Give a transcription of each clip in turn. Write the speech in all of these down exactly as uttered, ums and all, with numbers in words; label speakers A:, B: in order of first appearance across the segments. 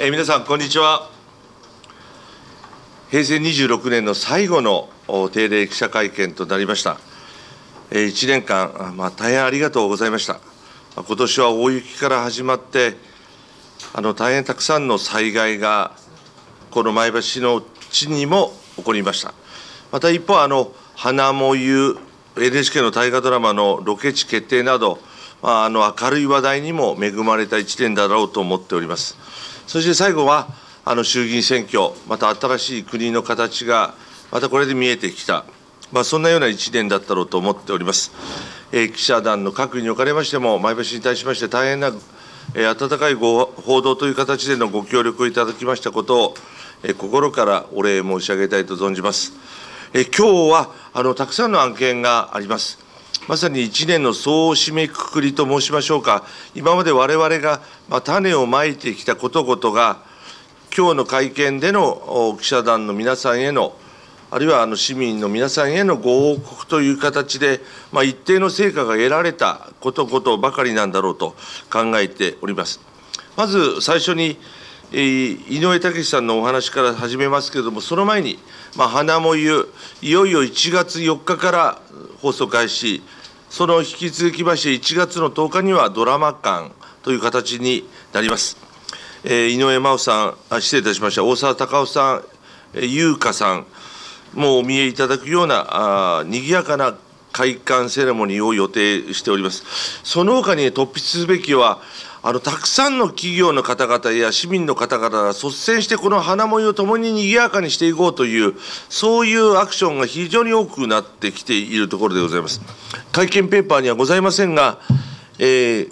A: えー、皆さんこんにちは。平成にじゅうろくねんの最後の定例記者会見となりました。えー、いちねんかん、まあ、大変ありがとうございました。今年は大雪から始まってあの大変たくさんの災害がこの前橋の地にも起こりました。また一方、あの花もゆ エヌエイチケー の大河ドラマのロケ地決定など、まあ、あの明るい話題にも恵まれた一年だろうと思っております。そして最後はあの衆議院選挙、また新しい国の形がまたこれで見えてきた、まあ、そんなような一年だったろうと思っております。えー、記者団の各位におかれましても、前橋に対しまして大変な、えー、温かいご報道という形でのご協力をいただきましたことを、えー、心からお礼申し上げたいと存じます。えー、今日はあのたくさんの案件があります。まさにいちねんの総締めくくりと申しましょうか、今まで我々が、まあ、種をまいてきたことごとが、今日の会見での記者団の皆さんへの、あるいはあの市民の皆さんへのご報告という形で、まあ、一定の成果が得られたことことばかりなんだろうと考えております。まず最初に、えー、井上武さんのお話から始めますけれども、その前に、まあ、花もゆ、いよいよいちがつよっかから放送開始、その引き続きまして、いちがつのとおかにはドラマ館という形になります。えー、井上真央さんあ、失礼いたしました、大沢たかおさん、えー、優香さんもお見えいただくような、あにぎやかな開館セレモニーを予定しております。その他に突筆すべきは、あのたくさんの企業の方々や市民の方々が率先してこの花もゆをともににぎやかにしていこうという、そういうアクションが非常に多くなってきているところでございます。会見ペーパーにはございませんが、えー、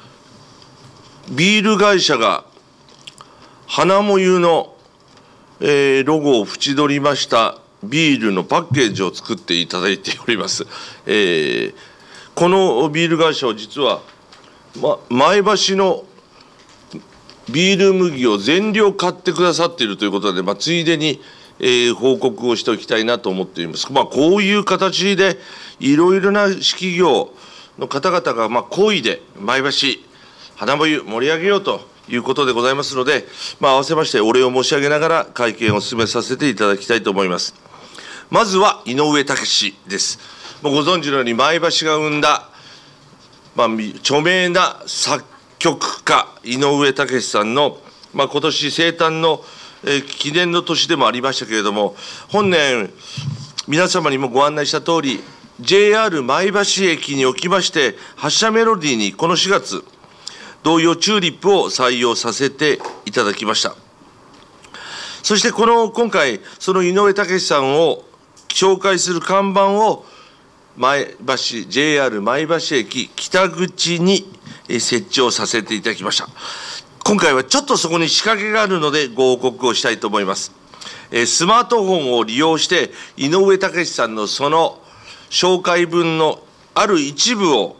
A: ビール会社が花もゆの、えー、ロゴを縁取りましたビールのパッケージを作っていただいております。えー、このビール会社は実はま、前橋のビール麦を全量買ってくださっているということで、まあ、ついでに、えー、報告をしておきたいなと思っています。まあ、こういう形でいろいろな企業の方々がまあ好意で前橋花もゆ盛り上げようということでございますので、まあ、合わせましてお礼を申し上げながら会見を進めさせていただきたいと思います。まずは井上武です。もうご存知のように前橋が生んだまあ、著名な作曲家、井上武さんの、まあ、今年生誕の、えー、記念の年でもありましたけれども、本年、皆様にもご案内したとおり、ジェイアール 前橋駅におきまして、発車メロディーにこのしがつ、童謡チューリップを採用させていただきました。そしてこの今回、その井上武さんを紹介する看板を、前橋 ジェイアール 前橋駅北口に設置をさせていただきました。今回はちょっとそこに仕掛けがあるのでご報告をしたいと思います。スマートフォンを利用して井上武さんのその紹介文のある一部を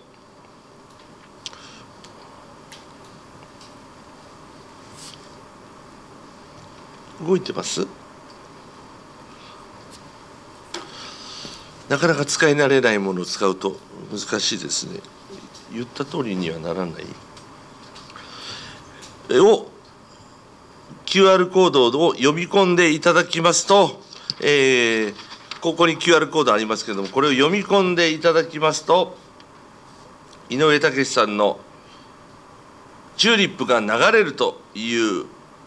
A: 動いてます？なかなか使い慣れないものを使うと難しいですね。言った通りにはならない。を キューアール コードを読み込んでいただきますと、えー、ここに キューアール コードありますけれども、これを読み込んでいただきますと、井上武さんのチューリップが流れるという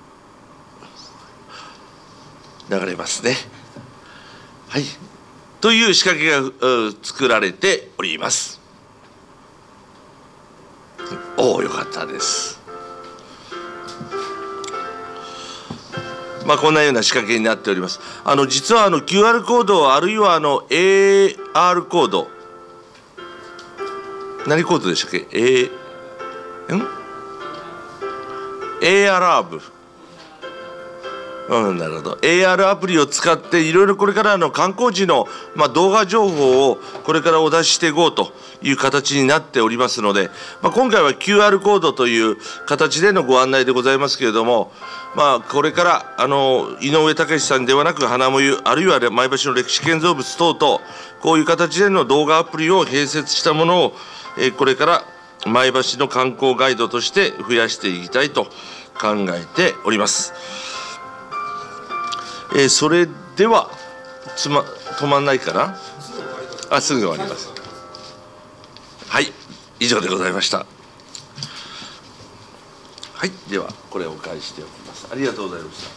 A: 流れますね。はい。という仕掛けが作られております。おお、よかったです。まあ、こんなような仕掛けになっております。あの実はあの キューアール コード、あるいはあの エーアール コード、何コードでしたっけ？ A、ん エーアール アーブ。うん、なるほど。エーアール アプリを使っていろいろこれからの観光地の、まあ、動画情報をこれからお出ししていこうという形になっておりますので、まあ、今回は キューアール コードという形でのご案内でございますけれども、まあ、これからあの井上武さんではなく花もゆ、あるいは前橋の歴史建造物等々、こういう形での動画アプリを併設したものを、えー、これから前橋の観光ガイドとして増やしていきたいと考考えております。えー、それではつま止まんないかな。あ、すぐ終わります。はい、以上でございました。はい、ではこれを返しておきます。ありがとうございました。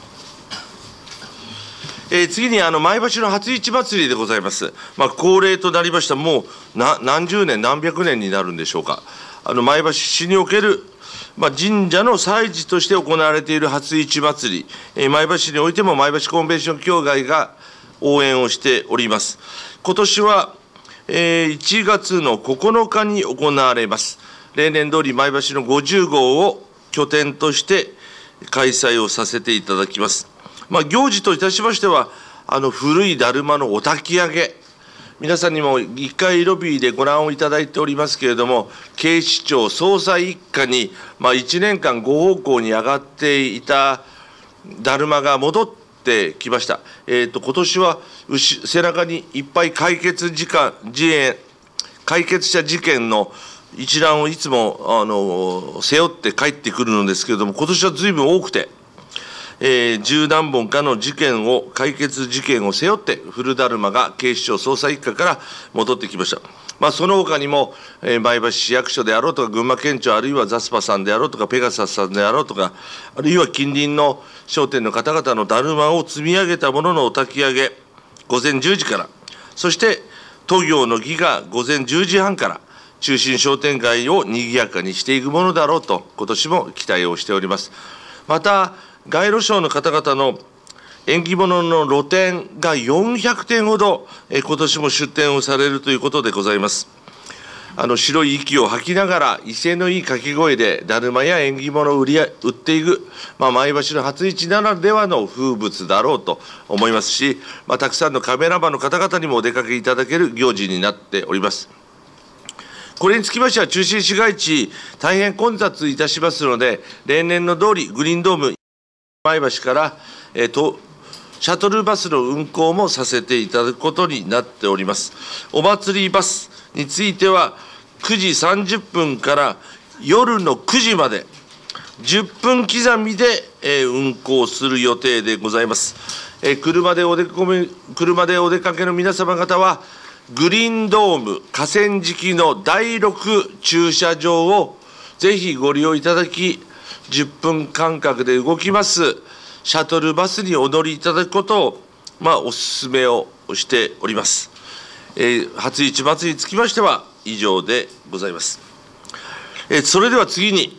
A: えー、次にあの前橋の初市祭りでございます。まあ、恒例となりました、もうな何十年、何百年になるんでしょうか。あの前橋市における、まあ、神社の祭事として行われている初市祭り、えー、前橋市においても前橋コンベンション協会が応援をしております。今年は、えー、いちがつのここのかに行われます。例年通り前橋のごじゅう号を拠点として開催をさせていただきます。まあ、行事といたしましては、あの古いだるまのお焚き上げ、皆さんにもいっかいロビーでご覧をいただいておりますけれども、警視庁捜査一課に、まあ、いちねんかんご方向に上がっていただるまが戻ってきました。えーと、今年は牛背中にいっぱい解決時間事件解決した事件の一覧をいつもあの背負って帰ってくるのですけれども、今年はずいぶん多くて、えー、十何本かの事件を、解決事件を背負って、古だるまが警視庁捜査一課から戻ってきました。まあ、その他にも、えー、前橋市役所であろうとか、群馬県庁、あるいはザスパさんであろうとか、ペガサスさんであろうとか、あるいは近隣の商店の方々のだるまを積み上げたもののお焚き上げ、午前じゅうじから、そして都行の儀が午前じゅうじはんから、中心商店街をにぎやかにしていくものだろうと、今年も期待をしております。また、街路商の方々の縁起物の露店がよんひゃくてんほど、え今年も出店をされるということでございます。あの白い息を吐きながら、威勢のいい掛け声で、だるまや縁起物を売り売っていく、まあ、前橋の初市ならではの風物だろうと思いますし、まあ、たくさんのカメラマンの方々にもお出かけいただける行事になっております。これにつきましては、中心市街地、大変混雑いたしますので、例年の通り、グリーンドーム、前橋から、えー、とシャトルバスの運行もさせていただくことになっております。お祭りバスについては、くじさんじゅっぷんから夜のくじまで、じゅっぷん刻みで、えー、運行する予定でございます。えー、車でお出込み、車でお出かけの皆様方は、グリーンドーム河川敷のだいろく駐車場をぜひご利用いただき、じゅっぷん間隔で動きますシャトルバスにお乗りいただくことを、まあ、お勧めをしております。えー、初市祭りにつきましては以上でございます。えー、それでは次に、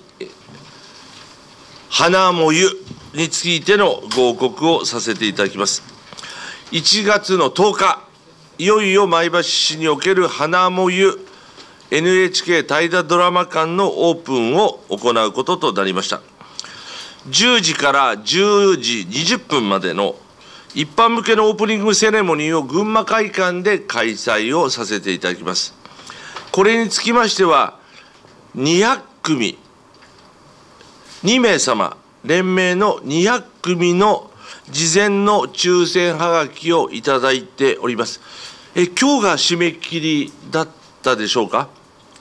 A: 花もゆについてのご報告をさせていただきます。いちがつのとおか、いよいよ前橋市における花もゆエヌエイチケー 大河ドラマ館のオープンを行うこととなりました。じゅうじからじゅうじにじゅっぷんまでの一般向けのオープニングセレモニーを群馬会館で開催をさせていただきます。これにつきましては、にひゃくくみ、にめいさま、連名のにひゃくくみの事前の抽選はがきをいただいております。え、今日が締め切りだったでしょうか。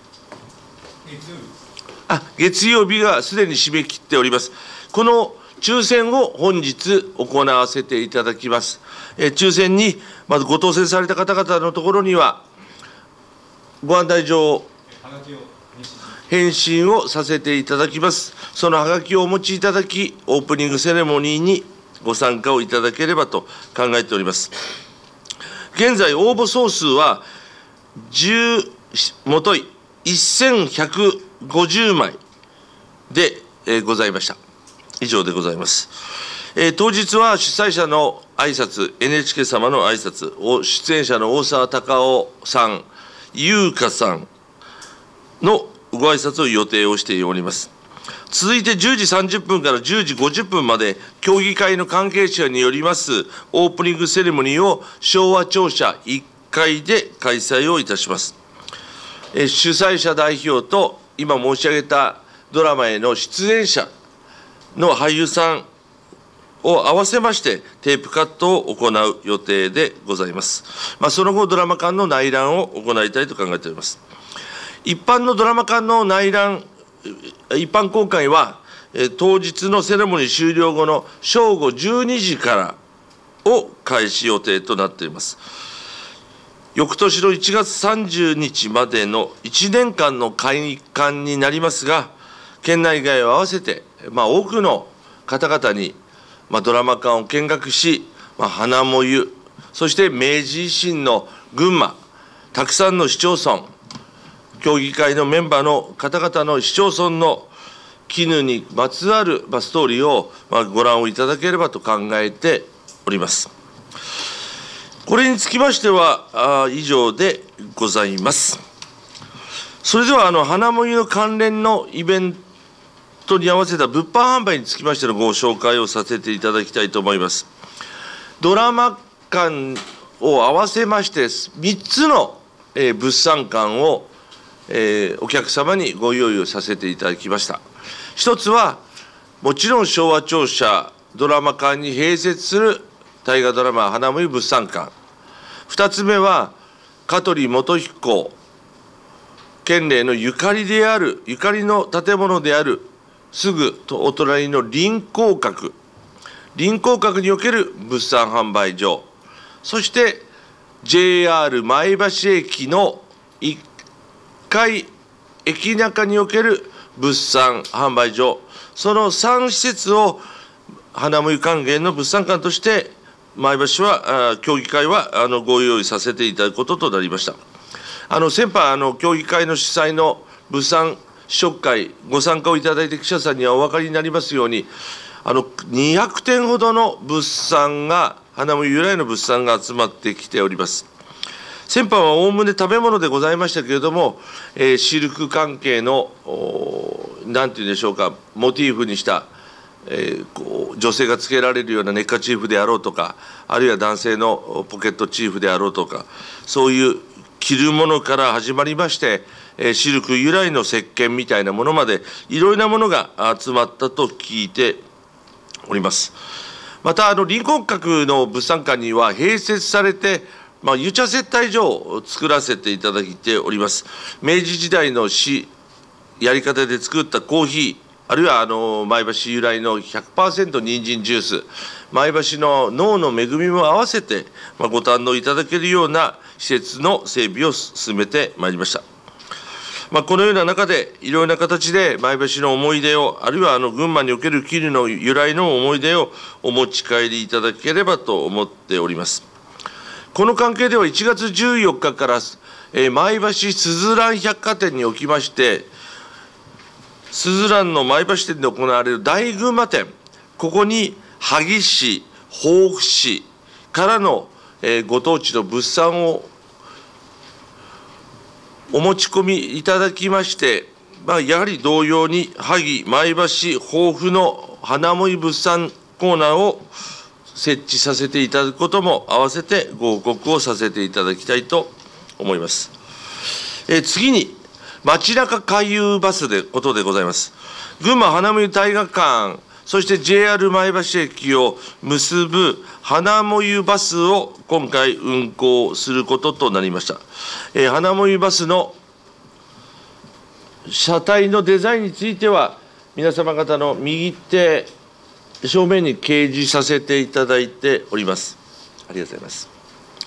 A: あ、月曜日がすでに締め切っております。この抽選を本日行わせていただきます。え抽選にまずご当選された方々のところには、ご案内状を返信をさせていただきます。そのはがきをお持ちいただき、オープニングセレモニーにご参加をいただければと考えております。現在、応募総数はじゅうもといせんひゃくごじゅうまいで、えー、ございました。以上でございます。えー、当日は主催者の挨拶、エヌエイチケー 様の挨拶を、出演者の大沢たかおさん、優香さんのご挨拶を予定をしております。続いてじゅうじさんじゅっぷんからじゅうじごじゅっぷんまで、協議会の関係者によりますオープニングセレモニーを昭和庁舎いっかいで開催をいたします。え主催者代表と、今申し上げたドラマへの出演者の俳優さんを合わせまして、テープカットを行う予定でございます。まあ、その後、ドラマ館の内覧を行いたいと考えております。一般のドラマ館の内覧、一般公開は、 え当日のセレモニー終了後の正午じゅうにじからを開始予定となっています。翌年のいちがつさんじゅうにちまでのいちねんかんの開館になりますが、県内外を合わせて、まあ、多くの方々に、まあ、ドラマ館を見学し、まあ、花もゆ、そして明治維新の群馬、たくさんの市町村、協議会のメンバーの方々の市町村の絹にまつわるストーリーをご覧をいただければと考えております。これにつきましては以上でございます。それではあの花もゆの関連のイベントに合わせた物販販売につきましてのご紹介をさせていただきたいと思います。ドラマ館を合わせましてみっつの物産館をお客様にご用意をさせていただきました。一つはもちろん昭和庁舎ドラマ館に併設する大河ドラマ花もゆ物産館。二つ目は香取元彦県令のゆかりであるゆかりの建物であるすぐお隣の臨港閣臨港閣における物産販売所、そして ジェイアール 前橋駅のいっかい駅中における物産販売所、そのさん施設を花もゆ還元の物産館として前橋は協議会はあのご用意させていただくこととなりました。あの先般あの協議会の主催の物産試食会ご参加をいただいて記者さんにはお分かりになりますように、あのにひゃくてんほどの物産が花もゆ由来の物産が集まってきております。先般はおおむね食べ物でございましたけれども、えー、シルク関係の何て言うんでしょうか、モチーフにしたえー、こう女性がつけられるようなネッカチーフであろうとか、あるいは男性のポケットチーフであろうとか、そういう着るものから始まりまして、えー、シルク由来の石鹸みたいなものまでいろいろなものが集まったと聞いております。またあの臨港閣の物産館には併設されて、まあ、湯茶接待所を作らせていただいております。明治時代のしやり方で作ったコーヒー、あるいはあの前橋由来の ひゃくパーセント 人参ジュース、前橋の農の恵みも合わせて、まあ、ご堪能いただけるような施設の整備を進めてまいりました。まあ、このような中で、いろいろな形で前橋の思い出を、あるいはあの群馬における絹の由来の思い出をお持ち帰りいただければと思っております。この関係ではいちがつじゅうよっかから、えー、前橋すずらん百貨店におきまして、すずらんの前橋店で行われる大群馬展、ここに萩市、防府市からの、えー、ご当地の物産をお持ち込みいただきまして、まあ、やはり同様に萩、前橋、防府の花もゆ物産コーナーを設置させていただくことも併せてご報告をさせていただきたいと思います。えー、次に街中回遊バスでことでございます。群馬花もゆ大河館、そして ジェイアール 前橋駅を結ぶ花もゆバスを今回運行することとなりました。えー、花もゆバスの車体のデザインについては、皆様方の右手正面に掲示させていただいております。ありがとうございます。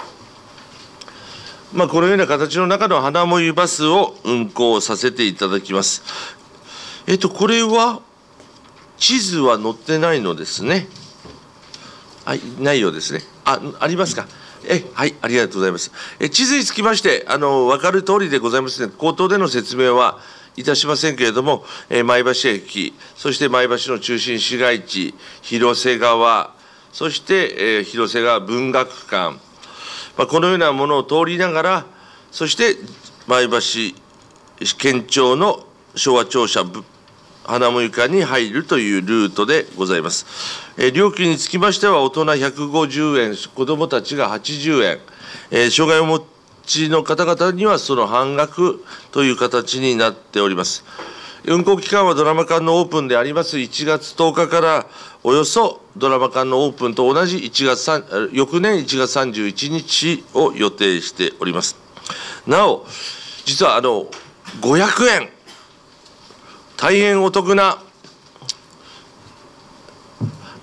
A: まあ、このような形の中の花もゆバスを運行させていただきます。えっと、これは、地図は載ってないのですね。はい、ないようですね。あ、ありますか。え、はい、ありがとうございます。え、地図につきまして、あの、分かる通りでございますね。口頭での説明はいたしませんけれども、え前橋駅、そして前橋の中心市街地、広瀬川、そして、え広瀬川文学館、まあ、このようなものを通りながら、そして前橋県庁の昭和庁舎花もゆ館に入るというルートでございます。えー、料金につきましては、大人ひゃくごじゅうえん、子どもたちがはちじゅうえん、えー、障害をお持ちの方々にはその半額という形になっております。運行期間はドラマ館のオープンでありますいちがつとおかからおよそドラマ館のオープンと同じいちがつ翌年いちがつさんじゅういちにちを予定しております。なお、実はあのごひゃくえん、大変お得な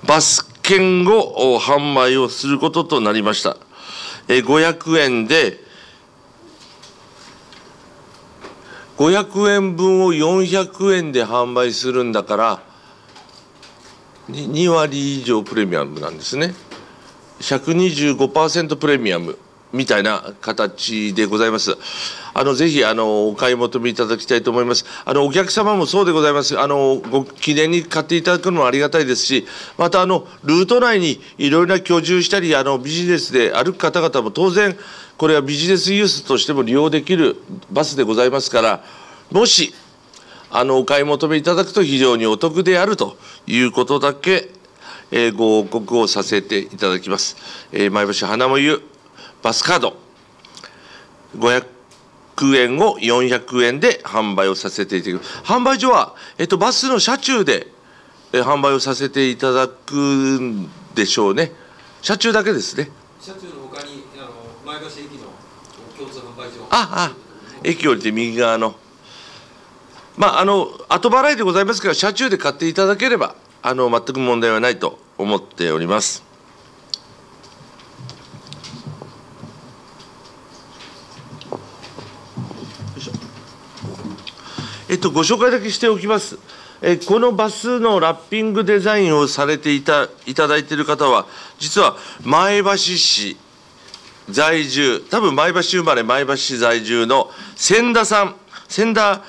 A: バス券を販売をすることとなりました。ごひゃくえんで、ごひゃくえんぶんをよんひゃくえんで販売するんだから、にわり以上プレミアムなんですね。ひゃくにじゅうごパーセント プレミアムみたいな形でございます。あのぜひあのお買い求めいただきたいと思います。あのお客様もそうでございます。あのご記念に買っていただくのもありがたいですし、またあのルート内にいろいろな居住したりあのビジネスで歩く方々も当然これはビジネスユースとしても利用できるバスでございますから、もしあのお買い求めいただくと非常にお得であるということだけ、えー、ご報告をさせていただきます。えー、前橋花もゆバスカードごひゃくえんをよんひゃくえんで販売をさせていただきます。販売所は、えっと、バスの車中で、えー、販売をさせていただくんでしょうね。車中だけですね。
B: 車中のほかにあの前橋駅の共通販売所、
A: ああ、駅降りて右側の。まあ、あの後払いでございますから、車中で買っていただければあの全く問題はないと思っております。えっと、ご紹介だけしておきます。えこのバスのラッピングデザインをされていたいただいている方は、実は前橋市在住、多分前橋生まれ、前橋市在住の千田さん、千田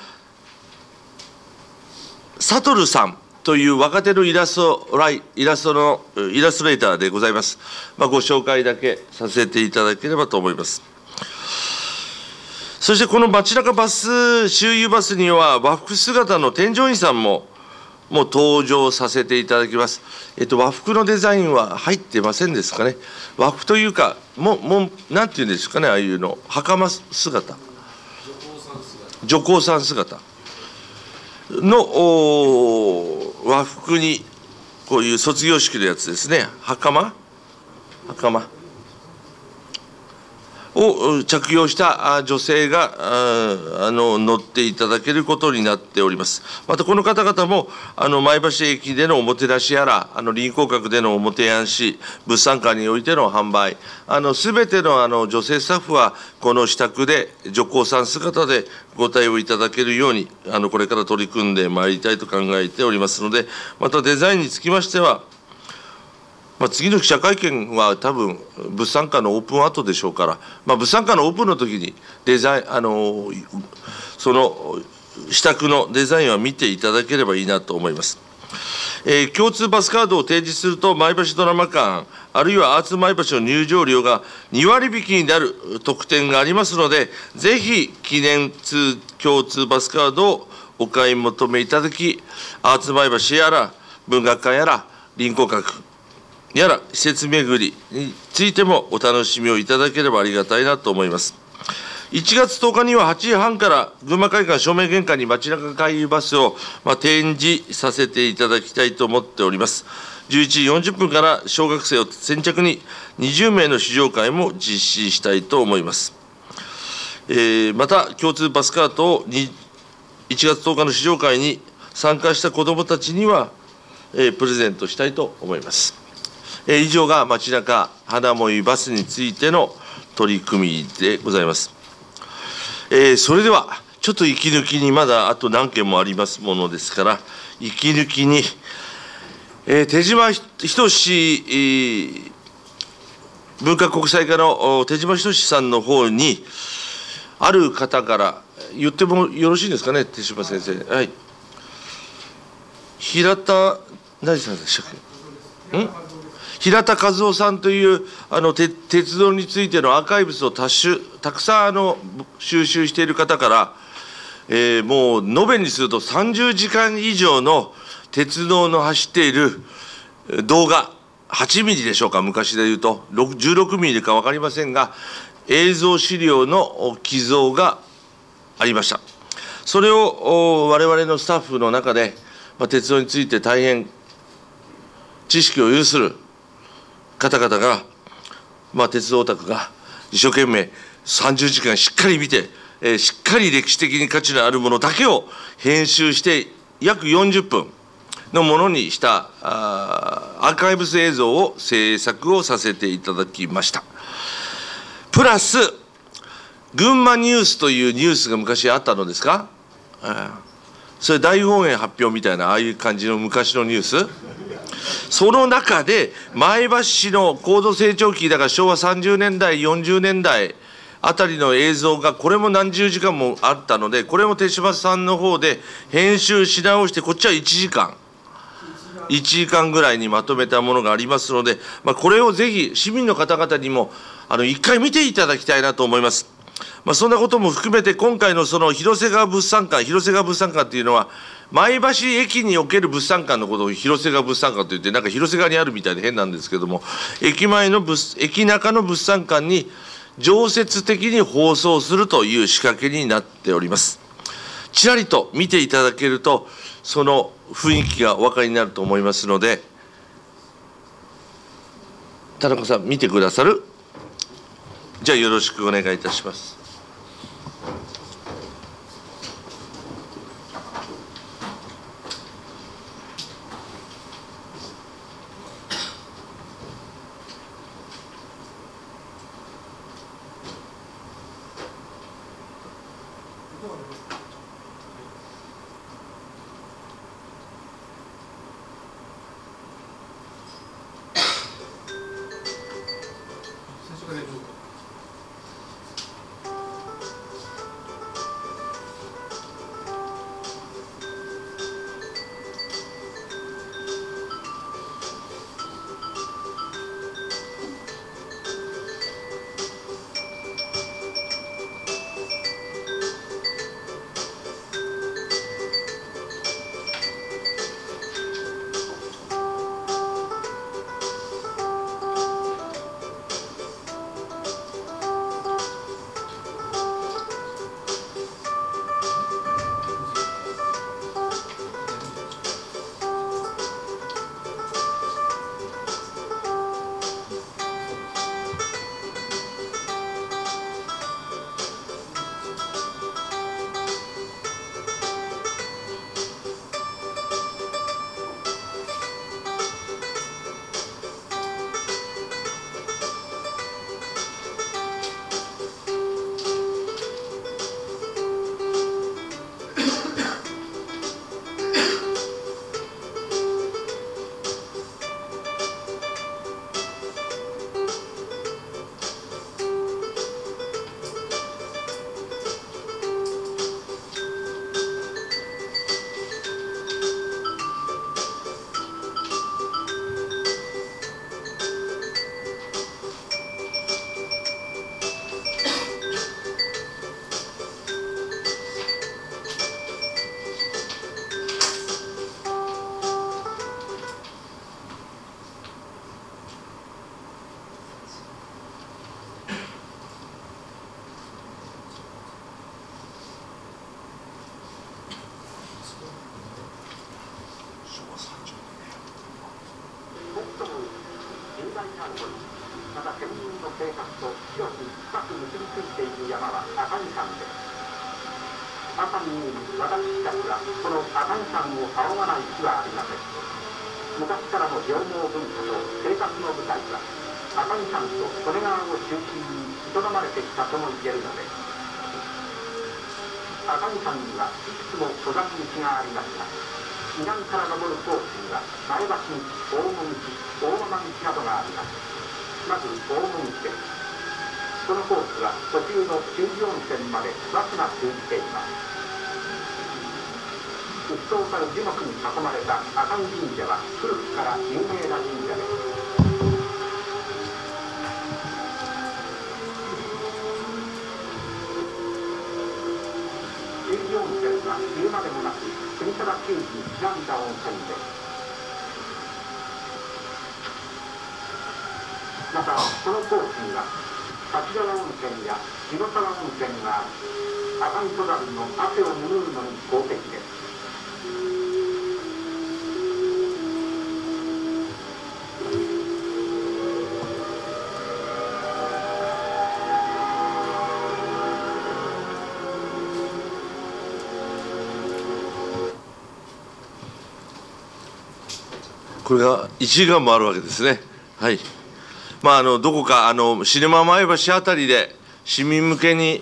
A: 悟さんという若手のイラストライイラストのイラストレーターでございます。まあ、ご紹介だけさせていただければと思います。そしてこの街中バス、周遊バスには和服姿の添乗員さんももう登場させていただきます。えっと、和服のデザインは入ってませんですかね。和服というか、もう、もうなんていうんですかね、ああいうの、袴姿、女工さん姿の和服に、こういう卒業式のやつですね、袴袴を着用した女性があの乗っていただけることになっております。またこの方々もあの前橋駅でのおもてなしやら、あの臨港閣でのおもてなし、物産館においての販売、あのすべてのあの女性スタッフはこの支度で女工さん姿でご対応いただけるように、あのこれから取り組んでまいりたいと考えておりますので、またデザインにつきましては、まあ、次の記者会見は多分物産館のオープン後でしょうから、まあ、物産館のオープンの時にデザイン、あのその支度のデザインは見ていただければいいなと思います。えー、共通バスカードを提示すると、前橋ドラマ館、あるいはアーツ前橋の入場料がにわり引きになる特典がありますので、ぜひ記念通共通バスカードをお買い求めいただき、アーツ前橋やら文学館やら臨港閣やら施設巡りについてもお楽しみをいただければありがたいなと思います。いちがつとおかにははちじはんから群馬会館正面玄関に街中回遊バスを、まあ、展示させていただきたいと思っております。じゅういちじよんじゅっぷんから小学生を先着ににじゅうめいの試乗会も実施したいと思います。えー、また共通バスカートをいちがつとおかの試乗会に参加した子どもたちには、えー、プレゼントしたいと思います。えー、以上が街中花もゆバスについての取り組みでございます。えー、それではちょっと息抜きにまだあと何件もありますものですから、息抜きに、えー、手島仁、えー、文化国際課の手島仁さんの方にある方から言ってもよろしいですかね、手島先生。はい。平田何さんでしたっけ。ん平田和夫さんというあの鉄道についてのアーカイブスを多種たくさんあの収集している方から、えー、もう延べにするとさんじゅうじかん以上の鉄道の走っている動画、はちミリでしょうか、昔でいうとじゅうろくミリでか分かりませんが、映像資料の寄贈がありました。それを我々のスタッフの中で、まあ、鉄道について大変知識を有する方々が、まあ、鉄道オタクが一生懸命さんじゅうじかんしっかり見て、えー、しっかり歴史的に価値のあるものだけを編集して約よんじゅっぷん、 のものにしたあーアーカイブス映像を制作をさせていただきました。プラス、群馬ニュースというニュースが昔あったのですか？それ大本営発表みたいな、ああいう感じの昔のニュース、その中で前橋市の高度成長期だからしょうわさんじゅうねんだいよんじゅうねんだいあたりの映像がこれも何十時間もあったので、これも手島さんの方で編集し直して、こっちはいちじかんいちじかんぐらいにまとめたものがありますので、まあ、これをぜひ市民の方々にもあの一回見ていただきたいなと思います。まあ、そんなことも含めて、今回のその広瀬川物産館、広瀬川物産館っていうのは、前橋駅における物産館のことを広瀬川物産館といって、なんか広瀬川にあるみたいで変なんですけども、駅前の物、駅中の物産館に常設的に放送するという仕掛けになっております。ちらりと見ていただけると、その雰囲気がお分かりになると思いますので、田中さん、見てくださる？じゃあよろしくお願いいたします。
C: また県民の生活と広く深く結びついている山は赤城山です。熱海にいる私たちはこの赤城山を仰がない日はありません。昔からの上毛文化と生活の舞台は赤城山と利根川を中心に営まれてきたとも言えるのです。赤城山にはいくつも登山道がありますが、南から登るコースには前橋道、大門道、大間道などがあります。まず大門道です。このコースは途中の中寺温泉までバスが通じています。うっそうたる樹木に囲まれた赤城神社は古くから有名な神社です。中寺温泉は言うまでもなく国定球児にちなんだ温泉です。またこのコースには滝沢温泉や日野沢温泉があり、赤城登山の汗を拭うのに好適です。
A: これがいちじかんもあるわけですね。はい。まあ、あのどこかあのシネマ前橋あたりで市民向けに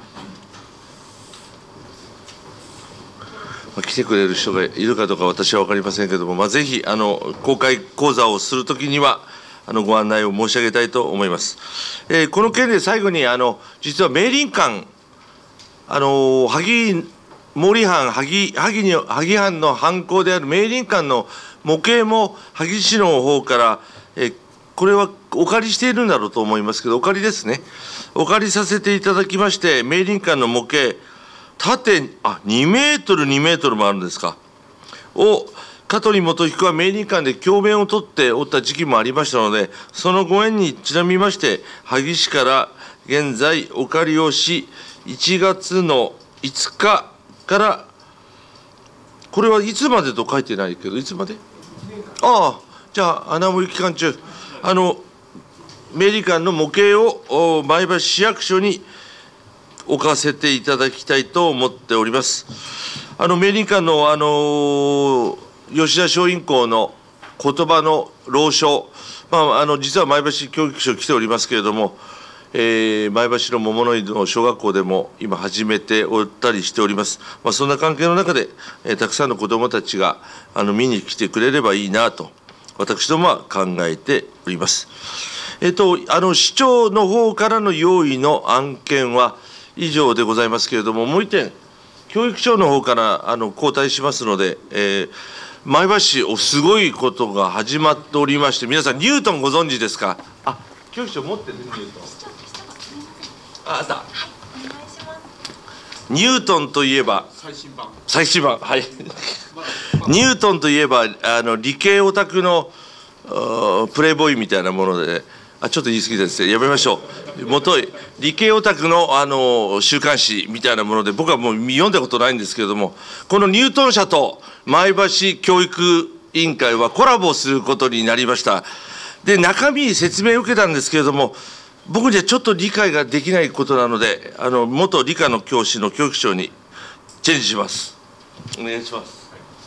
A: 来てくれる人がいるかどうか私は分かりませんけれども、まあ、ぜひあの公開講座をするときにはあのご案内を申し上げたいと思います。えー、この件で最後にあの実は明倫館、あの萩毛利藩萩萩に萩藩の藩校である明倫館の模型も萩市の方から、えー、これはお借りしているんだろうと思いますけど、お借りですね、お借りさせていただきまして、明倫館の模型縦あにメートルにメートルもあるんですかを香取元彦は明倫館で教鞭を取っておった時期もありましたので、そのご縁にちなみまして萩市から現在お借りをし、いちがつのいつかからこれはいつまでと書いてないけど、いつまで？ああ、じゃあ穴守期間中あの明倫館の模型を前橋市役所に置かせていただきたいと思っております。あの明倫館のあの吉田松陰公の言葉の朗唱、まあ、あの実は前橋教育省来ておりますけれども、えー、前橋の桃の井の小学校でも今始めておったりしております。まあ、そんな関係の中で、えー、たくさんの子どもたちがあの見に来てくれればいいなと私どもは考えております。えっと、あの市長の方からの用意の案件は以上でございますけれども、もう一点、教育庁の方からあの交代しますので、えー、前橋市、おすごいことが始まっておりまして、皆さん、ニュートンご存知ですか？あ、教育庁持ってる、ニュートン。あ、あった。ニュートンといえば、
B: 最新版。
A: 最新版、はい。ニュートンといえば、あの理系オタクのプレイボーイみたいなもので、あ、ちょっと言い過ぎですね、やめましょう。もとい理系オタクのあの週刊誌みたいなもので、僕はもう読んだことないんですけれども、このニュートン社と前橋教育委員会はコラボすることになりました。で、中身説明を受けたんですけれども、僕にはちょっと理解ができないことなので、あの元理科の教師の教育長にチェンジします。お願いします。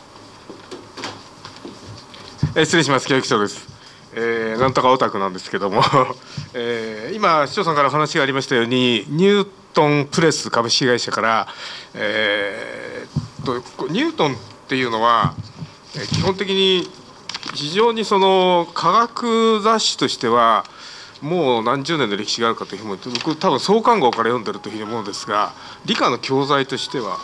D: え失礼します、教育長です。えー、なんとかオタクなんですけども、えー、今、市長さんから話がありましたように、ニュートンプレス株式会社から、えー、とニュートンっていうのは、基本的に非常にその科学雑誌としては、もう何十年の歴史があるかというふうに、僕、多分創刊号から読んでるというふうに思うんですが、理科の教材としては、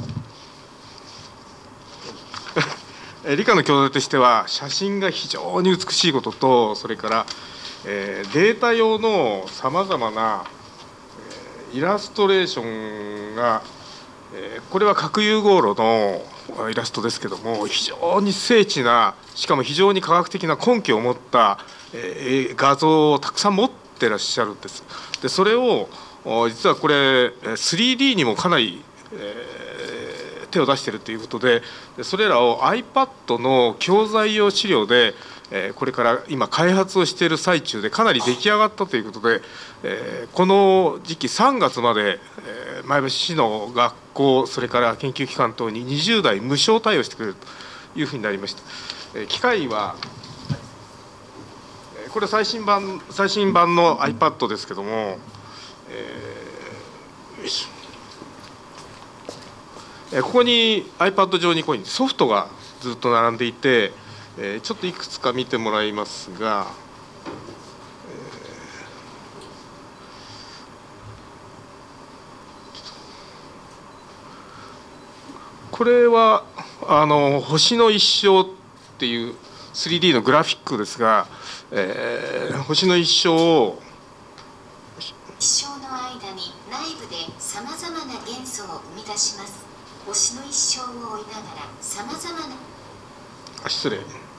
D: 理科の教材としては写真が非常に美しいことと、それから、えー、データ用のさまざまな、えー、イラストレーションが、えー、これは核融合炉のイラストですけども、非常に精緻な、しかも非常に科学的な根拠を持った、えー、画像をたくさん持ってらっしゃるんです。でそれを実はこれ スリーディー にもかなり、えー手を出しているということで、それらを iPad の教材用資料で、これから今開発をしている最中で、かなり出来上がったということで、この時期さんがつまで前橋市の学校、それから研究機関等ににじゅうだい無償対応してくれるというふうになりました。機械はこれ最新版最新版の iPad ですけども、えー、よいしょ、ここに iPad 上にこういうソフトがずっと並んでいて、ちょっといくつか見てもらいますが、これはあの星の一生っていう スリーディー のグラフィックですが、えー、星の一生を
E: 一生の間に内部でさまざまな元素を生み出します。星の一生を追いながらさまざまな
D: あ失礼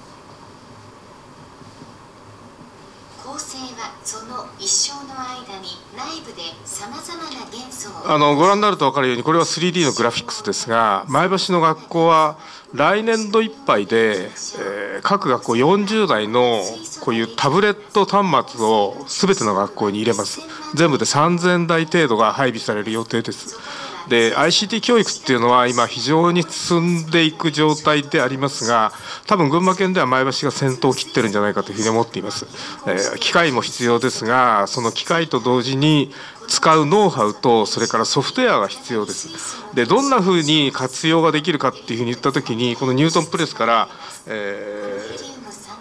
E: 構成はその一生の間に内部でさまざまな元素を
D: あのご覧になると分かるように、これは スリーディー のグラフィックスですが、前橋の学校は来年度いっぱいで、えー、各学校よんじゅうだいのこういうタブレット端末をすべての学校に入れます。全部でさんぜんだい程度が配備される予定です。 で アイシーティー 教育っていうのは今非常に進んでいく状態でありますが、多分群馬県では前橋が先頭を切ってるんじゃないかというふうに思っています。えー、機械も必要ですが、その機械と同時に使うノウハウとそれからソフトウェアが必要です。でどんなふうに活用ができるかっていうふうに言ったときに、このニュートンプレスから、えー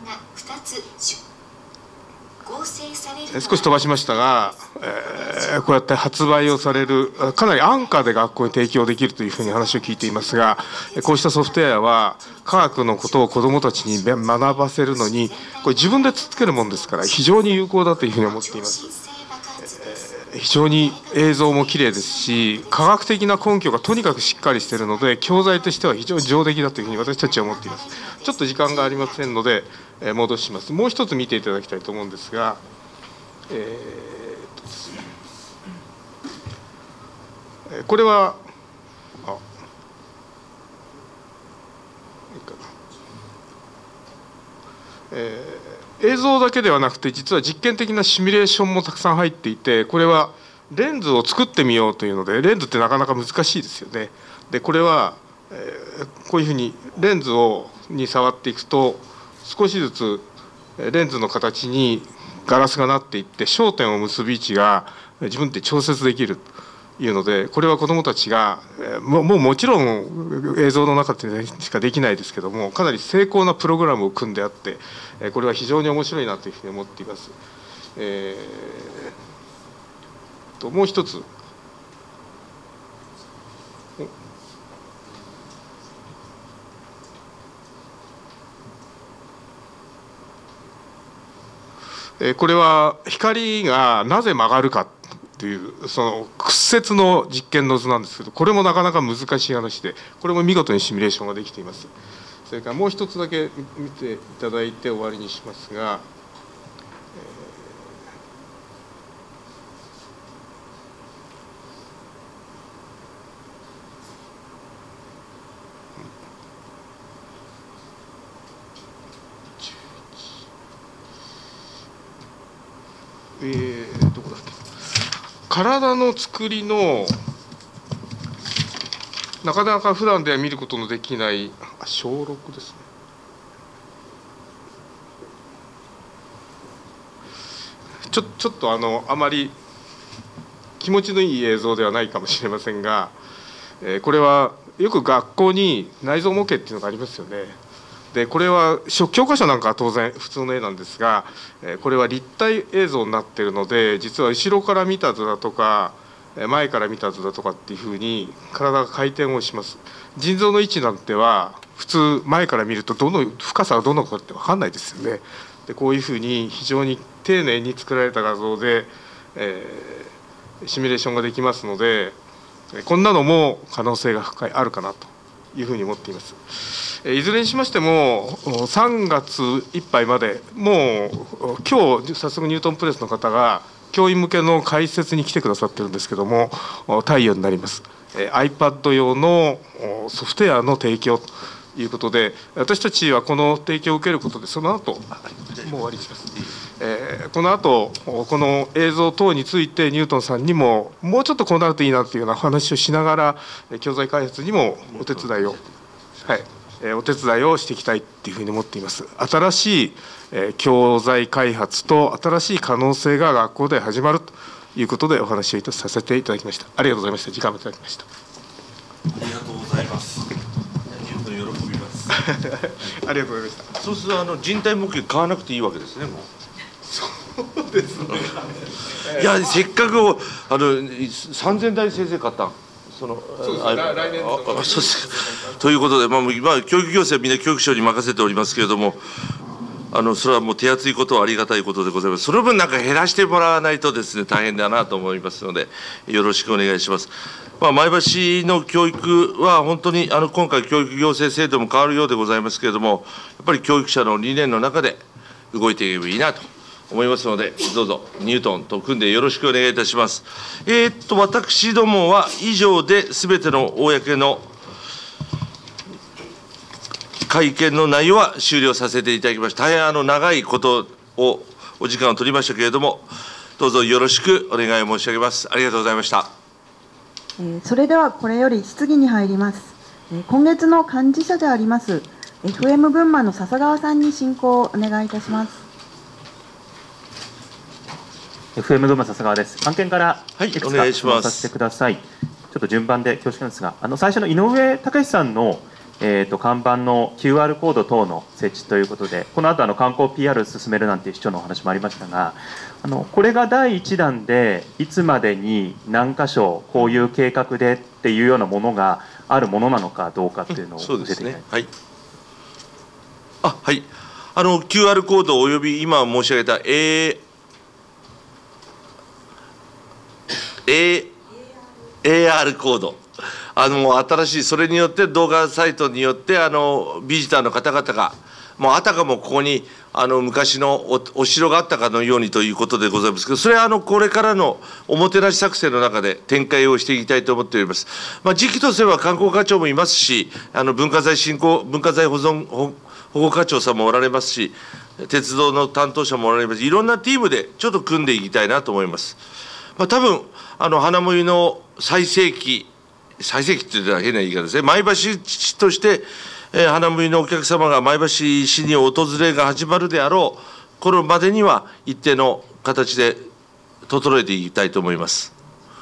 D: 少し飛ばしましたが、えー、こうやって発売をされる、かなり安価で学校に提供できるというふうに話を聞いていますが、こうしたソフトウェアは科学のことを子どもたちに学ばせるのに、これ自分でつけるものですから非常に有効だというふうに思っています。えー、非常に映像もきれいですし、科学的な根拠がとにかくしっかりしているので、教材としては非常に上出来だというふうに私たちは思っています。ちょっと時間がありませんので、えー、戻します。もう一つ見ていただきたいと思うんですが、えーとですね、これはあいいかな、えー、映像だけではなくて実は実験的なシミュレーションもたくさん入っていて、これはレンズを作ってみようというので、レンズってなかなか難しいですよね。でこれは、えー、こういうふうにレンズをに触っていくと少しずつレンズの形にガラスがなっていって、焦点を結ぶ位置が自分で調節できるというので、これは子どもたちがもうもちろん映像の中でしかできないですけども、かなり精巧なプログラムを組んであって、これは非常に面白いなというふうに思っています。えー、ともう一つ、これは光がなぜ曲がるかというその屈折の実験の図なんですけど、これもなかなか難しい話で、これも見事にシミュレーションができています。それからもう一つだけ見ていただいて終わりにしますが、えー、どこだっけ、体の作りのなかなか普段では見ることのできない小ろくですね。ちょちょっとあのあまり気持ちのいい映像ではないかもしれませんが、えー、これはよく学校に内臓模型っていうのがありますよね。でこれは教科書なんかは当然普通の絵なんですが、これは立体映像になっているので、実は後ろから見た図だとか前から見た図だとかっていうふうに体が回転をします。腎臓の位置なんては普通前から見るとどの深さがどのかって分かんないですよね。でこういうふうに非常に丁寧に作られた画像で、えー、シミュレーションができますので、こんなのも可能性が深いあるかなというふうに思っています。いずれにしましてもさんがついっぱいまで、もう今日早速ニュートンプレスの方が教員向けの解説に来てくださってるんですけども、貸与になります。 iPad 用のソフトウェアの提供ということで、私たちはこの提供を受けることで、その後もう終わりにします。えー、この後この映像等についてニュートンさんにももうちょっとこうなるといいなというような話をしながら、教材開発にもお手伝いを、はい、お手伝いをしていきたいというふうに思っています。新しい教材開発と新しい可能性が学校で始まるということでお話をさせていただきました。ありがとうございました。時間もいただきました。
A: ありがとうございます。喜びます。
D: ありがとうございました。
A: そうするとあの人体模型買わなくていいわけですね。もう
D: そうですね。
A: いやせっかくあのさんぜんだい先生買ったん。その
D: そうですね、来年
A: あそうですということで、まあ、今教育行政はみんな教育省に任せておりますけれども、あのそれはもう手厚いことはありがたいことでございます。その分なんか減らしてもらわないとですね大変だなと思いますので、よろしくお願いします。まあ、前橋の教育は本当にあの今回教育行政制度も変わるようでございますけれども、やっぱり教育者の理念の中で動いていけばいいなと思いますので、どうぞニュートンと組んでよろしくお願いいたします。えー、っと私どもは以上で全ての公の会見の内容は終了させていただきました。大変あの長いことをお時間を取りましたけれども、どうぞよろしくお願い申し上げます。ありがとうございました。
F: それではこれより質疑に入ります。今月の幹事社であります エフエム 群馬の笹川さんに進行をお願いいたします。
G: エフエム 群馬笹川です。案件から
A: はい
G: いくつか
A: お願いします
G: 質問させてください。ちょっと順番で恐縮なんですが、あの最初の井上武さんの、えー、と看板の キューアール コード等の設置ということで、この後あの観光 ピーアール を進めるなんていう市長のお話もありましたが、あのこれがだいいちだんでいつまでに何箇所こういう計画でっていうようなものがあるものなのかどうかっていうのを教
A: そう
G: えていただきたい。
A: ですね。はい。あ、はい。あの キューアール コードおよび今申し上げた A Aエーアール コード、あの新しい、それによって動画サイトによってあのビジターの方々がもうあたかもここにあの昔の お, お城があったかのようにということでございますけど、それはあのこれからのおもてなし作戦の中で展開をしていきたいと思っております。まあ、時期とすれば観光課長もいますし、あの文化財振興文化財保存保護課長さんもおられますし、鉄道の担当者もおられますし、いろんなチームでちょっと組んでいきたいなと思います。まあ、多分あの花もゆの最盛期、最盛期って言ったら変な言い方ですね、前橋市として、えー、花もゆのお客様が前橋市に訪れが始まるであろう、これまでには一定の形で整えていきたいと思います。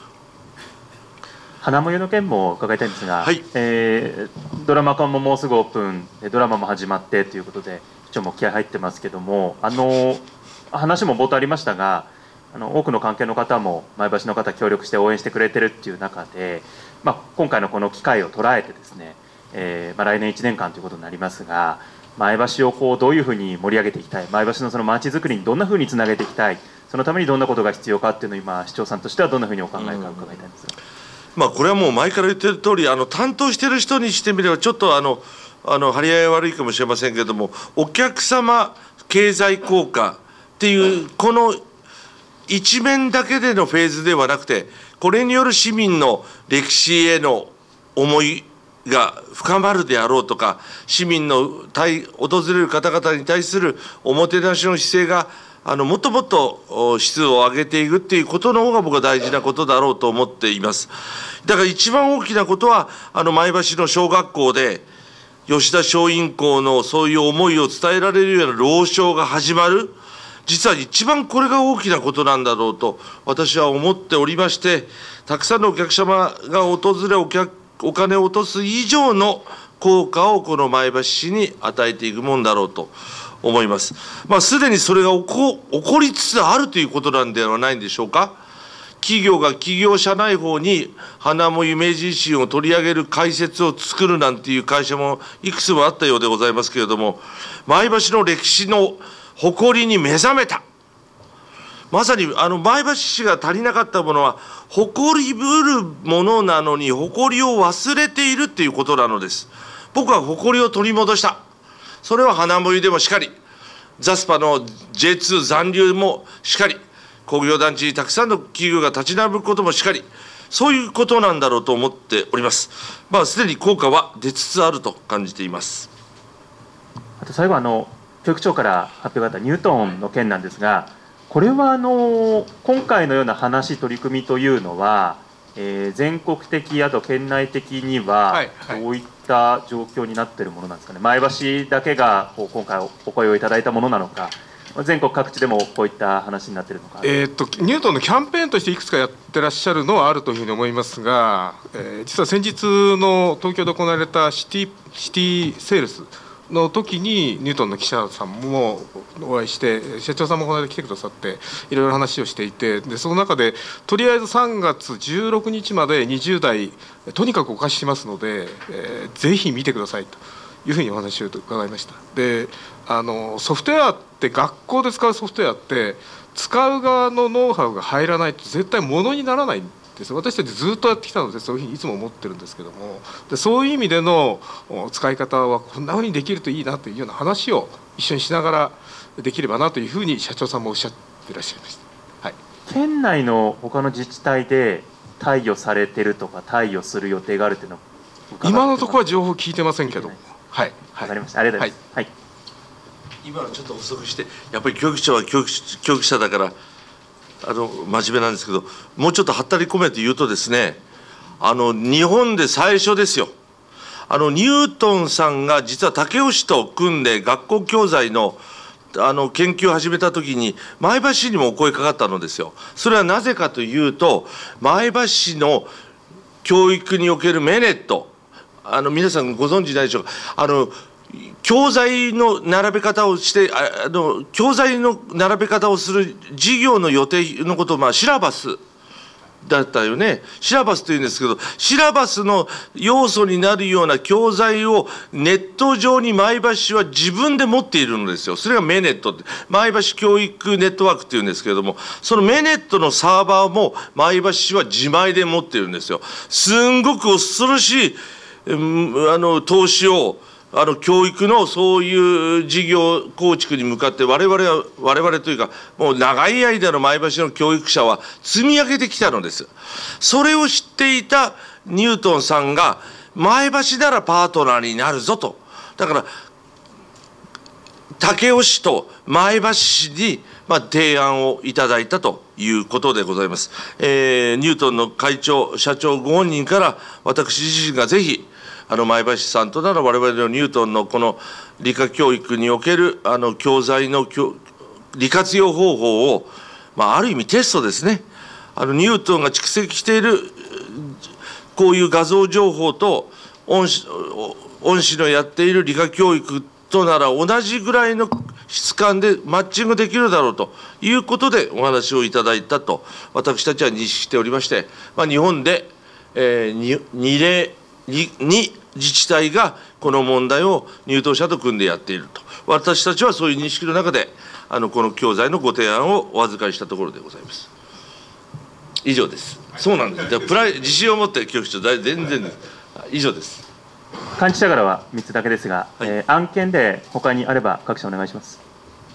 G: 花もゆの件も伺いたいんですが、
A: はい、
G: えー、ドラマ館ももうすぐオープン、ドラマも始まってということで、市長も気合い入ってますけども、あの話も冒頭ありましたが、あの多くの関係の方も前橋の方協力して応援してくれてるっていう中で、まあ、今回のこの機会を捉えてですね、えーまあ、来年いちねんかんということになりますが、前橋をこうどういうふうに盛り上げていきたい、前橋のその街づくりにどんなふうにつなげていきたい、そのためにどんなことが必要かっていうのを今市長さんとしてはどんなふうにお考えか伺いたいんですが。
A: まあ、これはもう前から言ってる通り、あの担当している人にしてみればちょっとあのあの張り合い悪いかもしれませんけれども、お客様経済効果っていうこの一面だけでのフェーズではなくて、これによる市民の歴史への思いが深まるであろうとか、市民の対訪れる方々に対するおもてなしの姿勢があのもっともっと質を上げていくっていうことの方が僕は大事なことだろうと思っています。だから一番大きなことは、あの前橋の小学校で吉田松陰公のそういう思いを伝えられるような朗唱が始まる。実は一番これが大きなことなんだろうと私は思っておりまして、たくさんのお客様が訪れお客お金を落とす以上の効果をこの前橋市に与えていくもんだろうと思います。まあ、すでにそれが起こ、起こりつつあるということなんではないんでしょうか。企業が企業社内法に花もゆ明治維新を取り上げる解説を作るなんていう会社もいくつもあったようでございますけれども、前橋の歴史の誇りに目覚めた。まさにあの前橋市が足りなかったものは、誇りぶるものなのに誇りを忘れているっていうことなのです。僕は誇りを取り戻した。それは花もゆでもしかり、ザスパの ジェイツー 残留もしかり、工業団地にたくさんの企業が立ち並ぶこともしかり、そういうことなんだろうと思っております。まあ、すでに効果は出つつあると感じています。
G: あと最後あの教育長から発表があったニュートンの件なんですが、これはあの今回のような話、取り組みというのは、えー、全国的、あと県内的には、どういった状況になっているものなんですかね、前橋だけがこう今回お声をいただいたものなのか、全国各地でもこういった話になっているのか。
D: えー、とニュートンのキャンペーンとしていくつかやってらっしゃるのはあるというふうに思いますが、えー、実は先日の東京で行われたシティ、シティセールスの時にニュートンの記者さんもお会いして、社長さんもこの間来てくださっていろいろ話をしていて、でその中でとりあえずさんがつじゅうろくにちまでにじゅうだいとにかくお貸ししますので、えー、ぜひ見てくださいというふうにお話を伺いました。であのソフトウェアって学校で使うソフトウェアって使う側のノウハウが入らないと絶対ものにならないんです。私たちずっとやってきたのでそういうふうにいつも思ってるんですけども、でそういう意味での使い方はこんなふうにできるといいなというような話を一緒にしながらできればなというふうに社長さんもおっしゃっていらっしゃいました。はい、県
G: 内の他の自治体で貸与されてるとか貸与する予定があるというのは
D: 今のところは情報聞いてませんけど、はい、
G: わかりました。ありがとうございます。はいはい、
A: 今のちょっと補足して、やっぱり教育長は教育教育者だからあの真面目なんですけど、もうちょっとはったり込めて言うとですね、 あの日本で最初ですよ。あのニュートンさんが実は武雄市と組んで学校教材のあの研究を始めた時に前橋市にもお声かかったのですよ。それはなぜかというと、前橋市の教育におけるメネット、あの皆さんご存知ないでしょうか。あの教材の並べ方をして、あの教材の並べ方をする授業の予定のことを、まあ、シラバスだったよね。シラバスというんですけど、シラバスの要素になるような教材をネット上に前橋市は自分で持っているのですよ。それがメネットって、前橋教育ネットワークっていうんですけれども、そのメネットのサーバーも前橋市は自前で持っているんですよ。すんごく恐ろしい、うん、あの投資をあの教育のそういう事業構築に向かって我々は我々というかもう長い間の前橋の教育者は積み上げてきたのです。それを知っていたニュートンさんが前橋ならパートナーになるぞと。だから武雄市と前橋市にまあ提案をいただいたということでございます。えー、ニュートンの会長社長ご本人から私自身がぜひあの前橋さんとなら我々のニュートンのこの理科教育におけるあの教材の利活用方法を、まあ、ある意味テストですね。あのニュートンが蓄積しているこういう画像情報と恩師、恩師のやっている理科教育となら同じぐらいの質感でマッチングできるだろうということでお話をいただいたと私たちは認識しておりまして、まあ、日本で、えー、に例に自治体がこの問題を入党者と組んでやっていると、私たちはそういう認識の中であのこの教材のご提案をお預かりしたところでございます。以上です。そうなんです。でプライ自信を持って局長全然です。以上です。
G: 幹事社からはみっつだけですが、
A: はい、
G: えー、案件で他にあれば各社お願いします。